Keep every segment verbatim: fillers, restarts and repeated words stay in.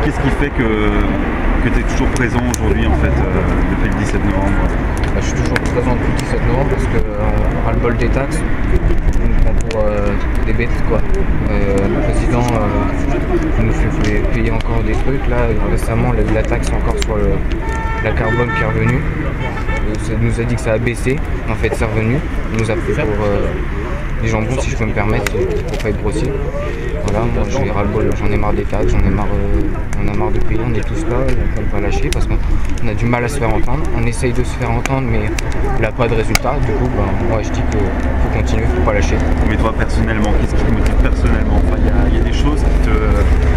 qu'est-ce qui fait que, que tu es toujours présent aujourd'hui en fait, euh, depuis le dix-sept novembre? Bah, je suis toujours présent depuis le dix-sept novembre parce qu'on ras-le-bol des taxes, on nous prend pour euh, des bêtes quoi. Euh, le président euh, nous fait, fait payer encore des trucs. Là récemment la, la taxe encore sur le, la carbone qui est revenue. Ça nous a dit que ça a baissé, en fait c'est revenu. Il nous a pris pour euh, des jambons si je peux me permettre, pour pas être grossier. Voilà, moi j'ai ras-le-bol, j'en ai marre des taxes, j'en ai marre, euh, on a marre de payer, on est tous là, on ne peut pas lâcher parce qu'on a du mal à se faire entendre. On essaye de se faire entendre mais il n'a pas de résultat, du coup ben, moi je dis qu'il faut continuer, il ne faut pas lâcher. Mais toi personnellement, qu'est-ce qui te motive personnellement? Enfin, il y, y a des choses qui te...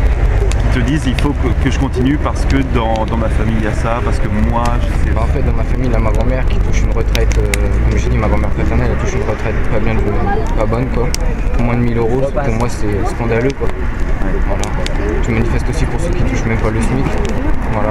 te disent il faut que, que je continue parce que dans, dans ma famille il y a ça, parce que moi je sais pas. En fait dans ma famille, là, ma grand-mère qui touche une retraite, euh, comme j'ai dit, ma grand-mère paternelle elle touche une retraite pas bien, pas bonne quoi, pour moins de mille euros, pour moi c'est scandaleux quoi. Ouais. Voilà. Je manifeste aussi pour ceux qui touchent même pas le SMIC. Voilà.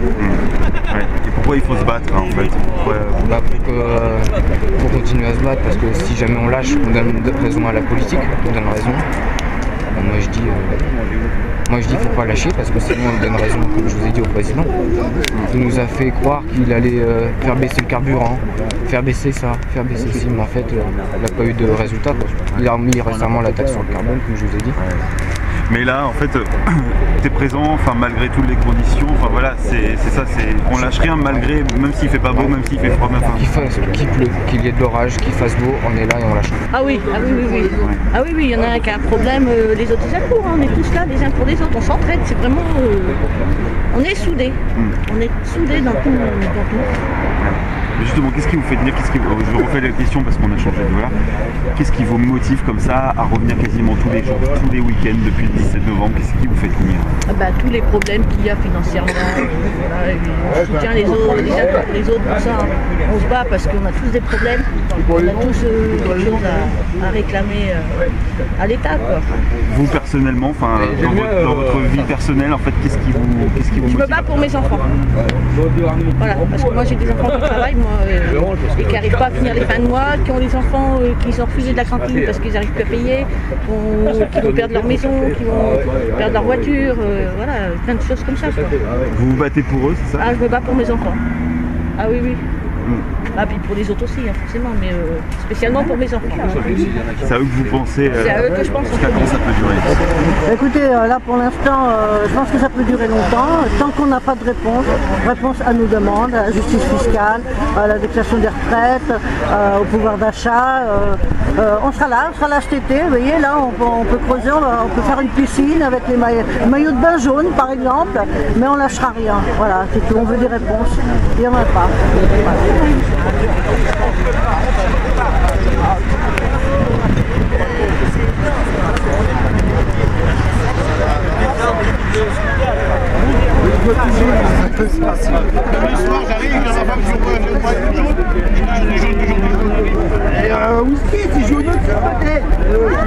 Mmh. Ouais. Et pourquoi il faut se battre hein, en fait? Pourquoi... bah, pour, que, euh, pour continuer à se battre, parce que si jamais on lâche, on donne raison à la politique, on donne raison. Bah, moi je dis euh, Moi je dis qu'il ne faut pas lâcher parce que sinon on donne raison, comme je vous ai dit, au président. Il nous a fait croire qu'il allait euh, faire baisser le carburant, faire baisser ça, faire baisser ci, mais en fait euh, il n'a pas eu de résultat quoi. Il a remis récemment la taxe sur le carbone, comme je vous ai dit. Mais là en fait tu es présent, enfin malgré toutes les conditions, enfin voilà, c'est ça, c'est on lâche rien malgré, même s'il fait pas beau, même s'il fait froid, même qu'il fasse, qu'il pleut, qu'il y ait de l'orage, qu'il fasse beau, on est là et on lâche. Ah oui, ah oui, oui, oui. Ouais. Ah oui, oui, il y en a un qui a un problème, euh, les autres ils accourent, hein, on est tous là les uns pour les autres, on s'entraide, c'est vraiment, euh, on est soudés, mm. on est soudés dans tout, dans tout. Mais justement, qu'est-ce qui vous fait tenir, qu'est-ce qui, je refais la question parce qu'on a changé de voilà. Qu'est-ce qui vous motive comme ça à revenir quasiment tous les jours, tous les week-ends depuis le dix-sept novembre? Qu'est-ce qui vous fait tenir? Ah bah, tous les problèmes qu'il y a financièrement, euh, voilà, on soutient les autres, les uns contre les autres, tout ça. On se bat parce qu'on a tous des problèmes, on a tous euh, quelque chose à, à réclamer euh, à l'État. Vous personnellement, enfin dans, votre, dans votre vie personnelle, en fait, qu'est-ce qui vous, qu'est-ce qui vous Je motive? me bats pour mes enfants. Voilà, parce que moi j'ai des enfants qui travaillent, moi, euh, et qui n'arrivent pas à finir les fins de mois, qui ont des enfants euh, qui sont refusés de la cantine parce qu'ils n'arrivent plus à payer, vont, qui vont perdre leur maison, qui vont perdre leur voiture, euh, voilà, plein de choses comme ça. Quoi. Vous vous battez pour eux, c'est ça? Ah, je me bats pour mes enfants. Ah oui, oui. Mmh. Ah, puis pour les autres aussi, hein, forcément, mais euh, spécialement pour mes enfants. C'est à eux que vous pensez euh, C'est à eux que je pense. Jusqu'à quand ça peut durer? Écoutez, euh, là pour l'instant, euh, je pense que ça peut durer longtemps, tant qu'on n'a pas de réponse, réponse à nos demandes, à la justice fiscale, à l'indexation des retraites, euh, au pouvoir d'achat. Euh, euh, on sera là, on sera là cet été, vous voyez, là on peut, on peut creuser, on, va, on peut faire une piscine avec les maillots, maillots de bain jaunes par exemple, mais on lâchera rien. Voilà, c'est tout, on veut des réponses, il n'y en a pas. Voilà. Le soir j'arrive, il y a ma femme sur moi, je vois une jaune, je dis jaune, jaune, jaune. Et euh, whisky, c'est jaune, c'est